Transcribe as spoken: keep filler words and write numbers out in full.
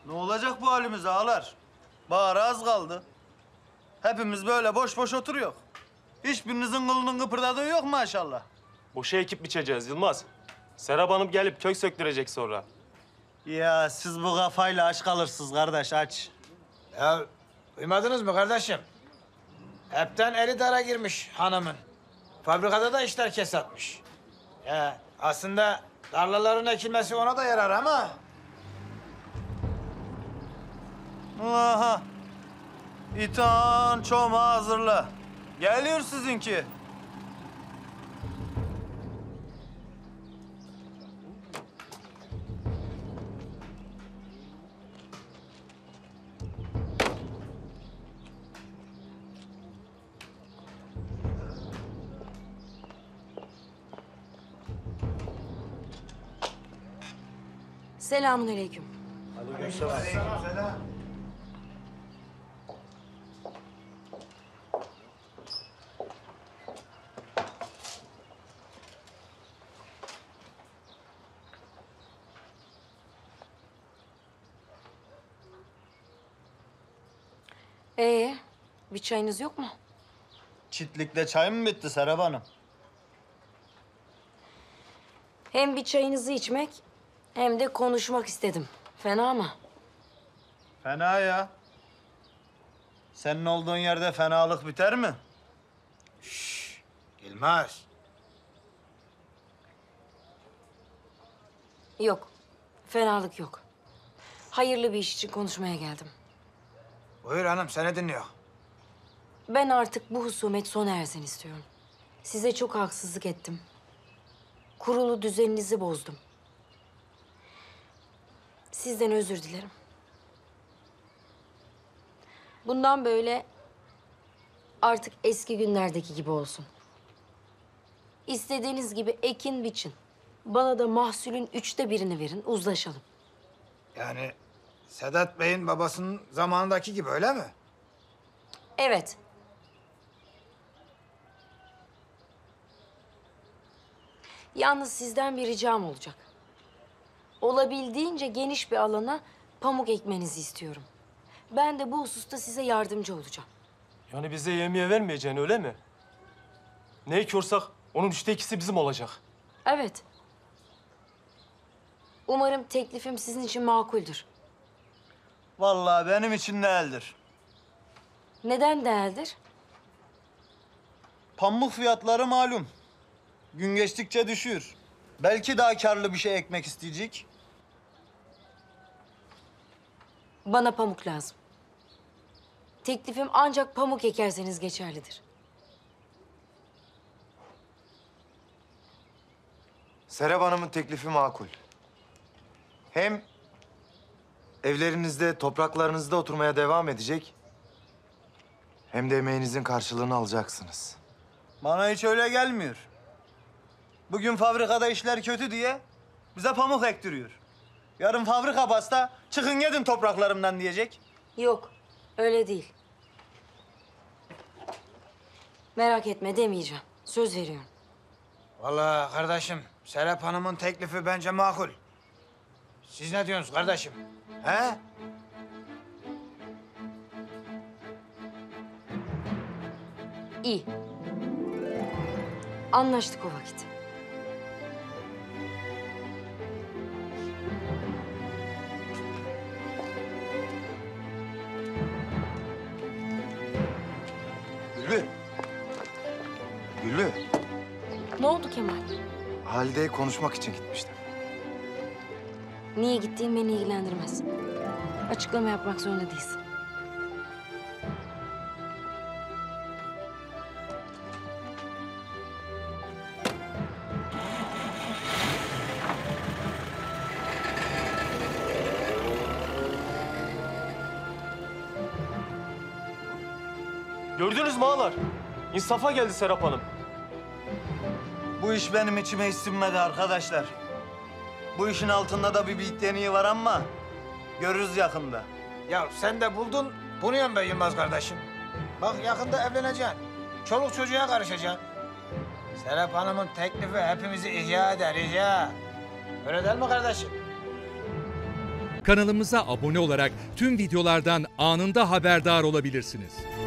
Ne olacak bu halimiz ağalar? Bahar az kaldı. Hepimiz böyle boş boş oturuyor. Hiçbirinizin kılının kıpırdadığı yok maşallah. Boşa ekip biçeceğiz Yılmaz. Serap Hanım gelip kök söktürecek sonra. Ya siz bu kafayla aç kalırsınız kardeş, aç. Ya duymadınız mı kardeşim? Hepten eli dara girmiş hanımın. Fabrikada da işler kesatmış. Ya aslında tarlaların ekilmesi ona da yarar ama... Aha. İtan çoma hazırla. Geliyor sizinki. Selamünaleyküm. Ee, bir çayınız yok mu? Çitlikte çay mı bitti Serap Hanım? Hem bir çayınızı içmek hem de konuşmak istedim. Fena mı? Fena ya. Senin olduğun yerde fenalık biter mi? Yılmaz. Yok. Fenalık yok. Hayırlı bir iş için konuşmaya geldim. Buyur hanım seni dinliyor. Ben artık bu husumet sona ersin istiyorum. Size çok haksızlık ettim. Kurulu düzeninizi bozdum. Sizden özür dilerim. Bundan böyle artık eski günlerdeki gibi olsun. İstediğiniz gibi ekin biçin. Bana da mahsulün üçte birini verin, uzlaşalım. Yani Sedat Bey'in babasının zamanındaki gibi öyle mi? Evet. Yalnız sizden bir ricam olacak. Olabildiğince geniş bir alana pamuk ekmenizi istiyorum. Ben de bu hususta size yardımcı olacağım. Yani bize yemeğe vermeyeceksin öyle mi? Ne ekiyorsak onun üçte ikisi bizim olacak. Evet. Umarım teklifim sizin için makuldür. Vallahi benim için değildir. Neden değildir? Pamuk fiyatları malum. Gün geçtikçe düşüyor. Belki daha karlı bir şey ekmek isteyecek. Bana pamuk lazım. Teklifim ancak pamuk ekerseniz geçerlidir. Serap Hanım'ın teklifi makul. Hem evlerinizde, topraklarınızda oturmaya devam edecek... hem de emeğinizin karşılığını alacaksınız. Bana hiç öyle gelmiyor. Bugün fabrikada işler kötü diye bize pamuk ektiriyor. Yarın fabrika basta, çıkın gidin topraklarımdan diyecek. Yok, öyle değil. Merak etme demeyeceğim. Söz veriyorum. Vallahi kardeşim Serap Hanım'ın teklifi bence makul. Siz ne diyorsunuz kardeşim? He? İyi. Anlaştık o vakit. Güllü. Güllü. Ne oldu Kemal? Halide'ye konuşmak için gitmiştim. Niye gittiğin beni ilgilendirmez. Açıklama yapmak zorunda değilsin. Gördünüz mü ağalar? İnsafa geldi Serap Hanım. Bu iş benim içime hiç sinmedi arkadaşlar. Bu işin altında da bir biteniği var ama görürüz yakında. Ya sen de buldun bunu yan be Yılmaz kardeşim. Bak yakında evleneceksin. Çoluk çocuğa karışacaksın. Serap Hanım'ın teklifi hepimizi ihya eder, ihya. Öyle değil mi kardeşim? Kanalımıza abone olarak tüm videolardan anında haberdar olabilirsiniz.